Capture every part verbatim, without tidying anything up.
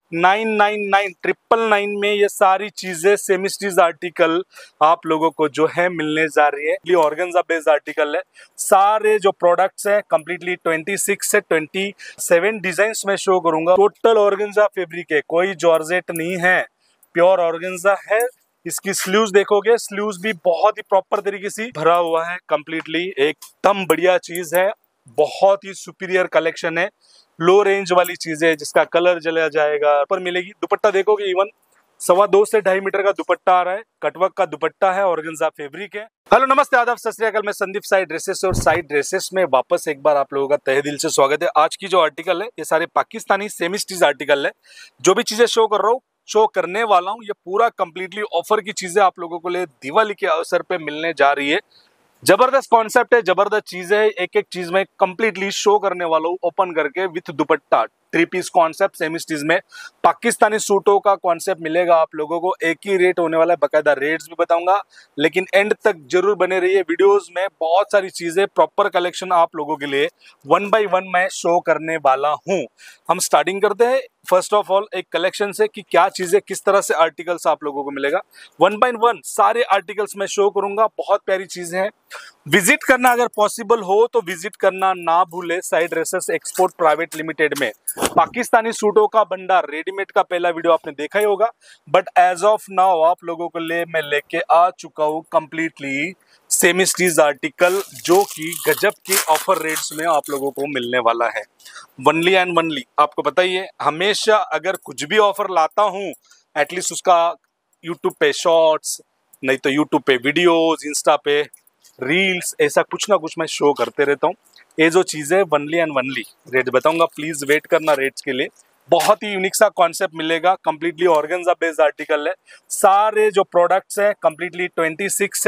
Nine nine nine triple nine में ये सारी चीजें सेमी स्टिच आर्टिकल आप लोगों को जो है मिलने जा रही है। ये ऑर्गेन्जा बेस्ड आर्टिकल है। सारे जो प्रोडक्ट्स हैं कंप्लीटली छब्बीस से सत्ताईस डिजाइन्स में शो करूंगा। टोटल ऑर्गेन्जा फैब्रिक है, कोई जॉर्जेट नहीं है, प्योर ऑर्गेन्जा है। इसकी स्लीव्स देखोगे, स्लीव्स भी बहुत ही प्रॉपर तरीके से भरा हुआ है। कंप्लीटली एकदम बढ़िया चीज है, बहुत ही सुपीरियर कलेक्शन है। लो रेंज वाली चीज है जिसका कलर चला जाएगा पर मिलेगी। दुपट्टा देखोगे इवन सवा दो से ढाई मीटर का दुपट्टा आ रहा है। कटवर्क का दुपट्टा है, ऑर्गेन्जा फैब्रिक है। हेलो नमस्ते आदाब सत श्री अकाल, मैं संदीप साइड ड्रेसेस और साइड ड्रेसेस में वापस एक बार आप लोगों का तहे दिल से स्वागत है। आज की जो आर्टिकल है ये सारे पाकिस्तानी सेमी स्टिच आर्टिकल है। जो भी चीजें शो कर रहा हूँ शो करने वाला हूँ ये पूरा कंप्लीटली ऑफर की चीजें आप लोगों को लिए दिवाली के अवसर पे मिलने जा रही है। जबरदस्त कॉन्सेप्ट है, जबरदस्त चीज है। एक एक चीज में कंप्लीटली शो करने वाला हूँ ओपन करके with dupatta. Three piece concept semi stitch में पाकिस्तानी सूटों का कॉन्सेप्ट मिलेगा आप लोगों को। एक ही रेट होने वाला है, बकायदा रेट्स भी बताऊंगा, लेकिन एंड तक जरूर बने रहिए। वीडियोस में बहुत सारी चीजें प्रॉपर कलेक्शन आप लोगों के लिए वन बाय वन मैं शो करने वाला हूँ। हम स्टार्टिंग करते हैं फर्स्ट ऑफ ऑल एक कलेक्शन से कि क्या चीजें किस तरह से आर्टिकल्स आप लोगों को मिलेगा। वन बाय वन सारे आर्टिकल्स मैं शो करूंगा। बहुत प्यारी चीजें हैं। विजिट करना अगर पॉसिबल हो तो विजिट करना ना भूले। Side dresses export private limited में पाकिस्तानी सूटों का भंडार रेडीमेड का पहला वीडियो आपने देखा ही होगा, बट एज ऑफ नाउ आप लोगों को ले मैं लेके आ चुका हूँ कंप्लीटली सेमी स्टिच आर्टिकल जो कि गजब की ऑफर रेट्स में आप लोगों को मिलने वाला है। वनली एंड वनली आपको पता ही है, हमेशा अगर कुछ भी ऑफर लाता हूँ एटलीस्ट उसका यूट्यूब पे शॉर्ट्स, नहीं तो यूट्यूब पे वीडियोस, इंस्टा पे रील्स, ऐसा कुछ ना कुछ मैं शो करते रहता हूँ। ये जो चीज़ है वनली एंड वनली रेट बताऊंगा, प्लीज वेट करना रेट्स के लिए। बहुत ही यूनिक सा कॉन्सेप्ट मिलेगा। कंप्लीटली ऑर्गेन्जा बेस्ड आर्टिकल है। सारे जो प्रोडक्ट्स हैं कंप्लीटली छब्बीस से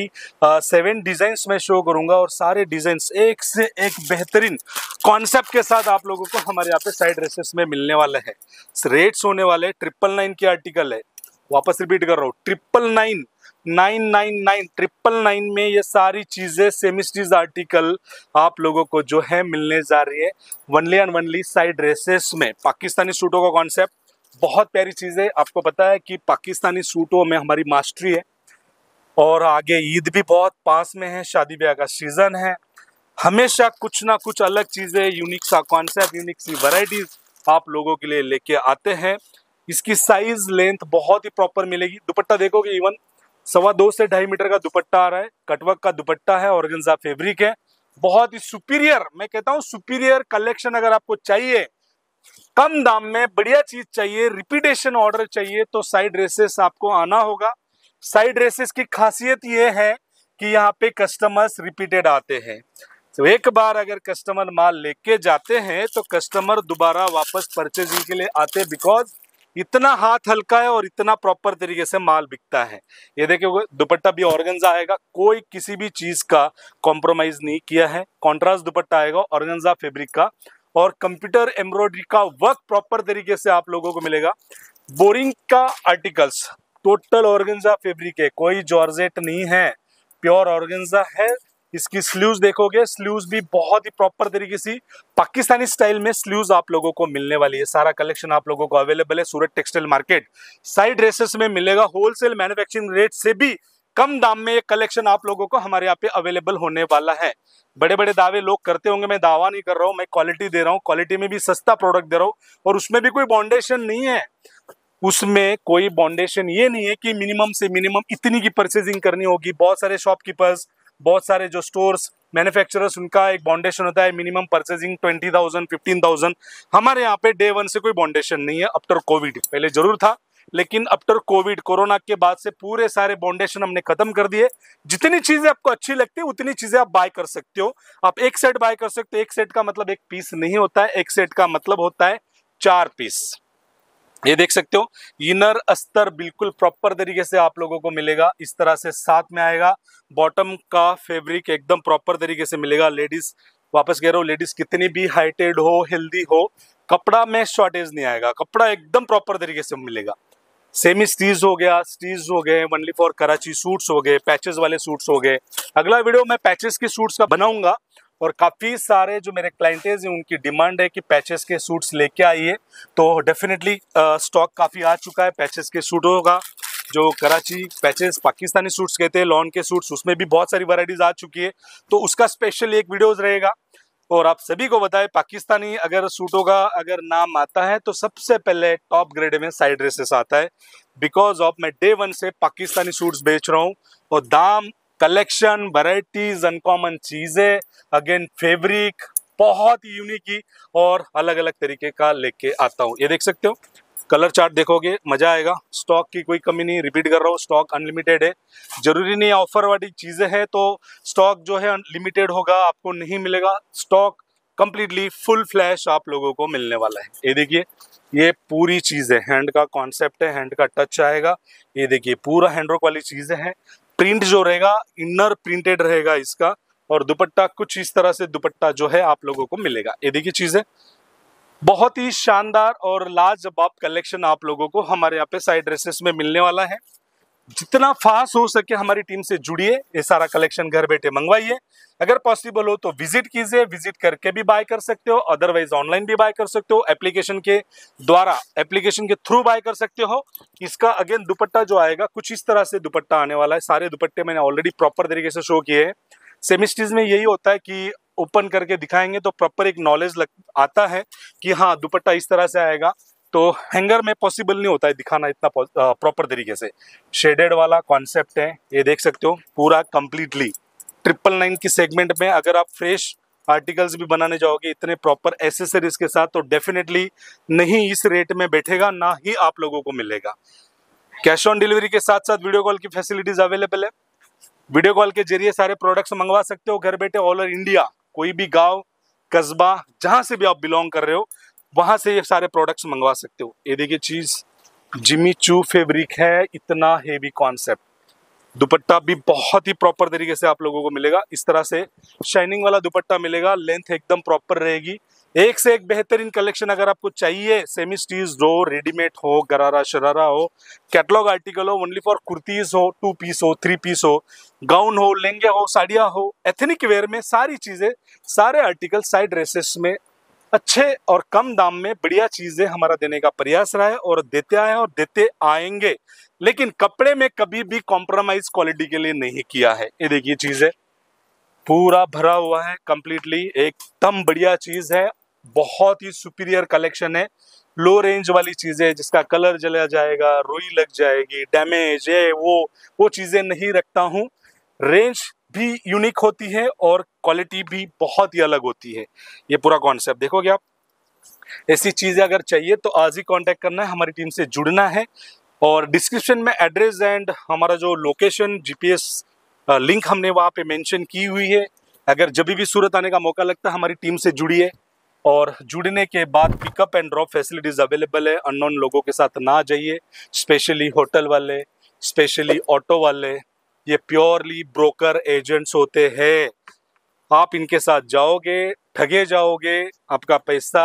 सत्ताईस डिजाइन्स में शो करूंगा और सारे डिजाइन्स एक से एक बेहतरीन कॉन्सेप्ट के साथ आप लोगों को हमारे यहाँ पे साइड ड्रेसेस में मिलने वाले हैं। रेट्स होने वाले ट्रिपल नाइन की आर्टिकल है। वापस रिपीट कर रहा हूँ, triple nine nine nine nine triple nine में ये सारी चीजें सेमी स्टिच आर्टिकल आप लोगों को जो है मिलने जा रही है। Only and only side dresses में पाकिस्तानी सूटों का कॉन्सेप्ट बहुत प्यारी चीज है। आपको पता है कि पाकिस्तानी सूटों में हमारी मास्टरी है और आगे ईद भी बहुत पास में है, शादी ब्याह का सीजन है। हमेशा कुछ ना कुछ अलग चीजें, यूनिक सा कॉन्सेप्ट, यूनिक सी वैरायटीज आप लोगों के लिए लेके आते हैं। इसकी साइज लेंथ बहुत ही प्रॉपर मिलेगी। दुपट्टा देखोगे इवन सवा दो से ढाई मीटर का दुपट्टा आ रहा है। कटवर्क का दुपट्टा है, ऑर्गेन्जा फैब्रिक है। बहुत ही सुपीरियर, मैं कहता हूँ सुपीरियर कलेक्शन अगर आपको चाहिए, कम दाम में बढ़िया चीज चाहिए, रिपीटेशन ऑर्डर चाहिए तो साइड ड्रेसेस आपको आना होगा। साइड ड्रेसेस की खासियत ये है कि यहाँ पे कस्टमर्स रिपीटेड आते हैं। तो एक बार अगर कस्टमर माल लेके जाते हैं तो कस्टमर दोबारा वापस परचेजिंग के लिए आते हैं, बिकॉज इतना हाथ हल्का है और इतना प्रॉपर तरीके से माल बिकता है। ये देखिए दुपट्टा भी ऑर्गेन्जा आएगा, कोई किसी भी चीज का कॉम्प्रोमाइज नहीं किया है। कॉन्ट्रास्ट दुपट्टा आएगा ऑर्गेन्जा फैब्रिक का और कंप्यूटर एम्ब्रॉयडरी का वर्क प्रॉपर तरीके से आप लोगों को मिलेगा। बोरिंग का आर्टिकल्स टोटल ऑर्गेन्जा फैब्रिक है, कोई जॉर्जेट नहीं है, प्योर ऑर्गेन्जा है। इसकी स्लीव्स देखोगे, स्लीव्स भी बहुत ही प्रॉपर तरीके से पाकिस्तानी स्टाइल में स्लीव्स आप लोगों को मिलने वाली है। सारा कलेक्शन आप लोगों को अवेलेबल है Surat textile market side dresses में मिलेगा। होलसेल मैन्युफैक्चरिंग रेट से भी कम दाम में ये कलेक्शन आप लोगों को हमारे यहाँ पे अवेलेबल होने वाला है। बड़े बड़े दावे लोग करते होंगे, मैं दावा नहीं कर रहा हूँ, मैं क्वालिटी दे रहा हूँ। क्वालिटी में भी सस्ता प्रोडक्ट दे रहा हूँ और उसमें भी कोई बाउंडेशन नहीं है। उसमें कोई बाउंडेशन ये नहीं है कि मिनिमम से मिनिमम इतनी की परचेजिंग करनी होगी। बहुत सारे शॉपकीपर्स, बहुत सारे जो स्टोर्स मैन्युफैक्चरर्स, उनका एक बाउंडेशन होता है minimum purchasing twenty thousand fifteen thousand. हमारे यहाँ पे डे वन से कोई बाउंडेशन नहीं है। आफ्टर कोविड, पहले जरूर था लेकिन आफ्टर कोविड कोरोना के बाद से पूरे सारे बाउंडेशन हमने खत्म कर दिए। जितनी चीजें आपको अच्छी लगती है उतनी चीजें आप बाय कर सकते हो। आप एक सेट बाय कर सकते हो। एक सेट का मतलब एक पीस नहीं होता है, एक सेट का मतलब होता है चार पीस। ये देख सकते हो इनर अस्तर बिल्कुल प्रॉपर तरीके से आप लोगों को मिलेगा। इस तरह से साथ में आएगा। बॉटम का फैब्रिक एकदम प्रॉपर तरीके से मिलेगा। लेडीज, वापस कह रहा हूँ, लेडीज कितनी भी हाइटेड हो, हेल्दी हो, कपड़ा में शॉर्टेज नहीं आएगा। कपड़ा एकदम प्रॉपर तरीके से मिलेगा। सेमी स्टीज हो गया, स्टीज हो गए, वनली फॉर कराची सूट्स हो गए, पैचेस वाले सूट्स हो गए। अगला वीडियो मैं पैचेस के सूट्स का बनाऊंगा। और काफ़ी सारे जो मेरे क्लाइंटेज हैं उनकी डिमांड है कि पैचेस के सूट्स लेके आइए। तो डेफिनेटली स्टॉक काफ़ी आ चुका है पैचेस के सूट होगा, जो कराची पैचेस पाकिस्तानी सूट्स कहते हैं, लॉन के सूट्स, उसमें भी बहुत सारी वैरायटीज आ चुकी है। तो उसका स्पेशल एक वीडियोस रहेगा। और आप सभी को बताएं, पाकिस्तानी अगर सूटों का अगर नाम आता है तो सबसे पहले टॉप ग्रेड में साइड ड्रेसेस आता है। बिकॉज ऑफ मैं डे वन से पाकिस्तानी सूट्स बेच रहा हूँ और दाम, कलेक्शन, वैरायटीज, अनकॉमन चीजें, अगेन फैब्रिक बहुत ही यूनिक और अलग अलग तरीके का लेके आता हूँ। ये देख सकते हो, कलर चार्ट देखोगे मजा आएगा। स्टॉक की कोई कमी नहीं, रिपीट कर रहा हूँ, स्टॉक अनलिमिटेड है। जरूरी नहीं ऑफर वाली चीजें हैं तो स्टॉक जो है अनलिमिटेड होगा, आपको नहीं मिलेगा। स्टॉक कंप्लीटली फुल फ्लैश आप लोगों को मिलने वाला है। ये देखिए, ये पूरी चीज है, हैंड का कॉन्सेप्ट है, हैंड का टच आएगा। ये देखिए पूरा हैंडवर्क वाली चीजें हैं। प्रिंट जो रहेगा इनर प्रिंटेड रहेगा इसका, और दुपट्टा कुछ इस तरह से दुपट्टा जो है आप लोगों को मिलेगा। ये देखिए चीजें बहुत ही शानदार और लाजवाब कलेक्शन आप लोगों को हमारे यहाँ पे साइड ड्रेसेस में मिलने वाला है। जितना फास्ट हो सके हमारी टीम से जुड़िए, ये सारा कलेक्शन घर बैठे मंगवाइए। अगर पॉसिबल हो तो विजिट कीजिए, विजिट करके भी बाय कर सकते हो, अदरवाइज ऑनलाइन भी बाय कर सकते हो, एप्लीकेशन के द्वारा, एप्लीकेशन के थ्रू बाय कर सकते हो। इसका अगेन दुपट्टा जो आएगा कुछ इस तरह से दुपट्टा आने वाला है। सारे दुपट्टे मैंने ऑलरेडी प्रॉपर तरीके से शो किए हैं। सेमिस्टीज में यही होता है कि ओपन करके दिखाएंगे तो प्रॉपर एक नॉलेज लग आता है कि हाँ दुपट्टा इस तरह से आएगा। तो हैंगर में पॉसिबल नहीं होता है दिखाना इतना प्रॉपर तरीके से। शेडेड वाला कॉन्सेप्ट है, ये देख सकते हो पूरा कंप्लीटली ट्रिपल नाइन की सेगमेंट में। अगर आप फ्रेश आर्टिकल्स भी बनाने जाओगे इतने प्रॉपर एसेसरीज के साथ तो डेफिनेटली नहीं इस रेट में बैठेगा, ना ही आप लोगों को मिलेगा। कैश ऑन डिलीवरी के साथ साथ वीडियो कॉल की फैसिलिटीज अवेलेबल है। वीडियो कॉल के जरिए सारे प्रोडक्ट्स मंगवा सकते हो घर बैठे, ऑल ओवर इंडिया, कोई भी गांव कस्बा जहां से भी आप बिलोंग कर रहे हो वहां से ये सारे प्रोडक्ट्स मंगवा सकते हो। ये देखिए चीज जिमी चू फैब्रिक है, इतना हेवी कॉन्सेप्ट। दुपट्टा भी बहुत ही प्रॉपर तरीके से आप लोगों को मिलेगा। इस तरह से शाइनिंग वाला दुपट्टा मिलेगा, लेंथ एकदम प्रॉपर रहेगी। एक से एक बेहतरीन कलेक्शन अगर आपको चाहिए, सेमी स्टीच हो, रेडीमेड हो, गरारा शरारा हो, कैटलॉग आर्टिकल हो, ओनली फॉर कुर्तीज हो, टू पीस हो, थ्री पीस हो, गाउन हो, लहंगे हो, साड़ियाँ हो, एथनिक वेयर में सारी चीजें, सारे आर्टिकल साइड ड्रेसेस में अच्छे और कम दाम में बढ़िया चीजें हमारा देने का प्रयास रहा है और देते आए और देते आएंगे। लेकिन कपड़े में कभी भी कॉम्प्रोमाइज क्वालिटी के लिए नहीं किया है। ये देखिए चीजें पूरा भरा हुआ है कंप्लीटली, एकदम बढ़िया चीज है, बहुत ही सुपीरियर कलेक्शन है। लो रेंज वाली चीजें जिसका कलर जला जाएगा, रुई लग जाएगी, डैमेज है, वो वो चीजें नहीं रखता हूँ। रेंज भी यूनिक होती है और क्वालिटी भी बहुत ही अलग होती है। ये पूरा कॉन्सेप्ट देखोगे आप। ऐसी चीजें अगर चाहिए तो आज ही कांटेक्ट करना है, हमारी टीम से जुड़ना है। और डिस्क्रिप्शन में एड्रेस एंड हमारा जो लोकेशन जीपीएस लिंक हमने वहाँ पे मेंशन की हुई है। अगर जब भी सूरत आने का मौका लगता है हमारी टीम से जुड़िए, और जुड़ने के बाद pickup and drop facilities available है। अननोन लोगों के साथ ना जाइए, स्पेशली होटल वाले, स्पेशली ऑटो वाले, ये प्योरली ब्रोकर एजेंट्स होते हैं। आप इनके साथ जाओगे ठगे जाओगे, आपका पैसा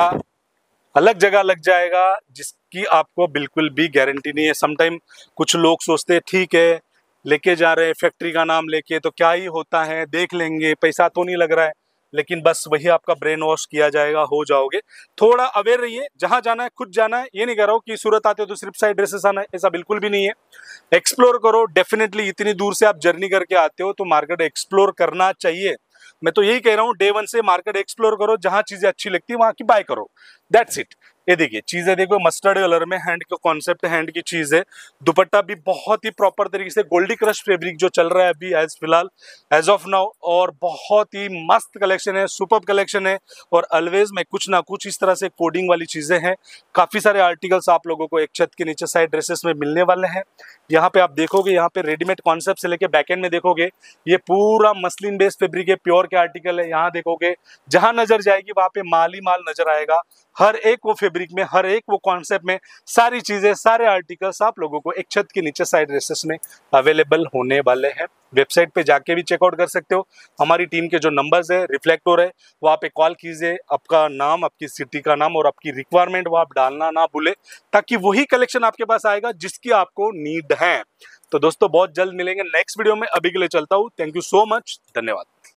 अलग जगह लग जाएगा जिसकी आपको बिल्कुल भी गारंटी नहीं है। समटाइम कुछ लोग सोचते हैं ठीक है लेके जा रहे हैं फैक्ट्री का नाम लेके तो क्या ही होता है, देख लेंगे, पैसा तो नहीं लग रहा है, लेकिन बस वही आपका ब्रेन वॉश किया जाएगा, हो जाओगे। थोड़ा अवेयर रहिए, जहां जाना है खुद जाना है। ये नहीं कह रहा हूँ कि सूरत आते हो तो सिर्फ साइड ड्रेसेस आना है, ऐसा बिल्कुल भी नहीं है। एक्सप्लोर करो, डेफिनेटली इतनी दूर से आप जर्नी करके आते हो तो मार्केट एक्सप्लोर करना चाहिए। मैं तो यही कह रहा हूँ, डे वन से मार्केट एक्सप्लोर करो, जहां चीजें अच्छी लगती है वहां की बाय करो, दैट्स इट। ये देखिए चीजें देखो, मस्टर्ड कलर में हैंड का कॉन्सेप्ट, हैंड की चीज है। दुपट्टा भी बहुत ही प्रॉपर तरीके से गोल्डी क्रश फैब्रिक जो चल रहा है अभी एज फिलहाल, एज ऑफ नाउ, और बहुत ही मस्त कलेक्शन है, सुपर्ब कलेक्शन है। और ऑलवेज में कुछ ना कुछ इस तरह से कोडिंग वाली चीजें हैं। काफी सारे आर्टिकल्स आप लोगों को एक छत के नीचे साइड ड्रेसेस में मिलने वाले हैं। यहाँ पे आप देखोगे, यहाँ पे रेडीमेड कॉन्सेप्ट से लेके बैकएंड में देखोगे, ये पूरा मसलिन बेस्ड फैब्रिक है, प्योर के आर्टिकल है। यहाँ देखोगे जहां नजर जाएगी वहां पे माल ही माल नजर आएगा। हर एक वो फैब्रिक में, हर एक वो कॉन्सेप्ट में सारी चीजें, सारे आर्टिकल्स आप लोगों को एक छत के नीचे साइड ड्रेसेस में अवेलेबल होने वाले हैं। वेबसाइट पे जाके भी चेकआउट कर सकते हो। हमारी टीम के जो नंबर्स है रिफ्लेक्ट हो रहे, वहाँ पे कॉल कीजिए, आपका नाम, आपकी सिटी का नाम और आपकी रिक्वायरमेंट वो आप डालना ना भूले, ताकि वही कलेक्शन आपके पास आएगा जिसकी आपको नीड है। तो दोस्तों बहुत जल्द मिलेंगे नेक्स्ट वीडियो में, अभी के लिए चलता हूँ। थैंक यू सो मच, धन्यवाद।